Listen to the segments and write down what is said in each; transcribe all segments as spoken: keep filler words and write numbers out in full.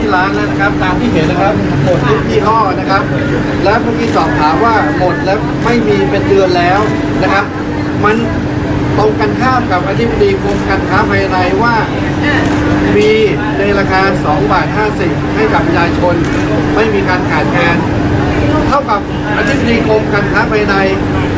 ที่ร้านแล้วนะครับตามที่เห็นนะครับหมดทุกยี่ห้อนะครับแล้วเมื่อกี้สอบถามว่าหมดแล้วไม่มีเป็นเดือนแล้วนะครับมันตรงกันข้ามกับอธิบดีกรมการค้าภายในว่ามีในราคาสองบาทห้าสิบให้กับประชาชนไม่มีการขาดแคลนเท่ากับอธิบดีกรมการค้าภายใน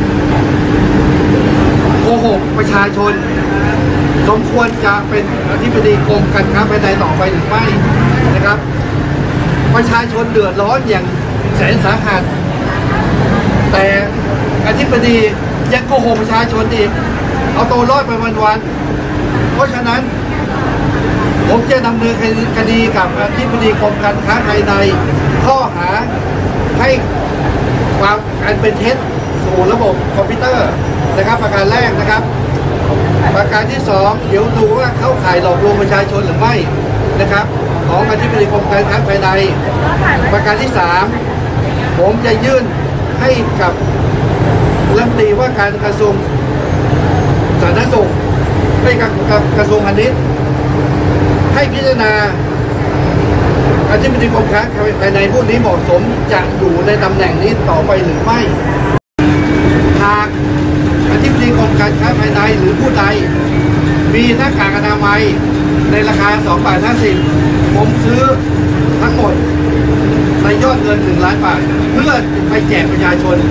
โกหกประชาชนสมควรจะเป็นอธิบดีกรมการค้าภายในต่อไปหรือไม่นะครับประชาชนเดือดร้อนอย่างแสนสาหัสแต่อธิบดียังโกหกประชาชนอีกเอาตัวรอดไปวันๆเพราะฉะนั้นผมจะดำเนินคดีกับอธิบดีกรมการค้าภายในข้อหาให้ความการเป็นเท็จสู่ระบบคอมพิวเตอร์นะครับประการแรกนะครับประการที่สองเดี๋ยวดูว่าเข้าข่ายหลอกลวงประชาชนหรือไม่นะครับของอธิบดีกรมการค้าภายในประการที่สามผมจะยื่นให้กับรัฐมนตรีว่าการกระทรวงสาธารณสุขให้กับกระทรวงพาณิชย์ให้พิจารณาอธิบดีกรมการค้าภายในผู้นี้เหมาะสมจะอยู่ในตำแหน่งนี้ต่อไปหรือไม่หากอธิบดีกรมการค้าภายในหรือผู้ใดมีหน้ากากอนามัยในราคาสองบาทห้าสิบผมซื้อทั้งหมดในยอดเงินหนึ่งล้านบาทเพื่อไปแจกประชาชน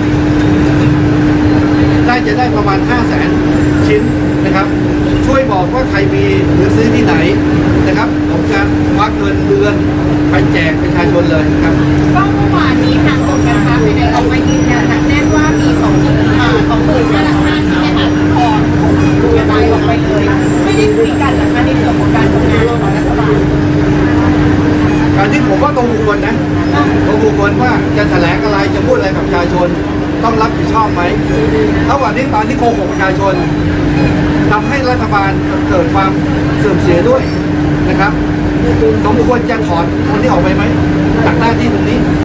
ได้จะได้ประมาณห้าแสนชิ้นนะครับช่วยบอกว่าใครมีหรือซื้อที่ไหนนะครับผมจะควักเงินเดือนไปแจกประชาชนเลยครับก็เมื่อวานนี้ทางกรมการค้าภายในออกมายืนยันหนักแน่นว่ามีสองชิ้นสองหมื่นห้าพันชิ้นเนี่ยพอกระจายออกไปเลยไม่ได้คุยกันหรือคะในส่วนของการทำงานของรัฐบาลการที่ผมว่าตรงบุคคลนะตรงบุคคลว่าจะแถลงอะไรจะพูดอะไรกับประชาชนต้องรับผิดชอบไหมถ้าวันนี้ตอนที่โกหกประชาชนทำให้รัฐบาลเกิดความเสื่อมเสียด้วยนะครับสมควรจะถอนคนที่ออกไปไหมจากหน้าที่ตรงนี้